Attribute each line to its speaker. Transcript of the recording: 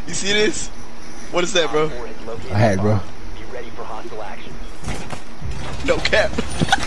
Speaker 1: You see this? What is that, bro?
Speaker 2: I had, bro.
Speaker 1: No cap.